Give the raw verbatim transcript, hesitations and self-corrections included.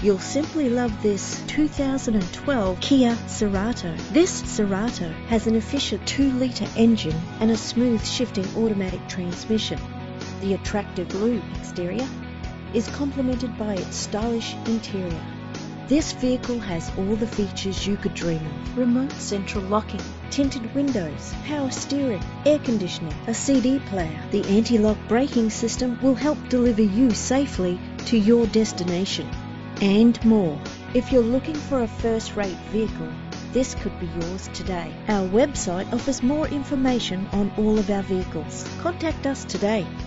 You'll simply love this two thousand twelve Kia Cerato. This Cerato has an efficient two litre engine and a smooth shifting automatic transmission. The attractive blue exterior is complemented by its stylish interior. This vehicle has all the features you could dream of: remote central locking, tinted windows, power steering, air conditioning, a C D player. The anti-lock braking system will help deliver you safely to your destination, and more. If you're looking for a first-rate vehicle, this could be yours today. Our website offers more information on all of our vehicles. Contact us today.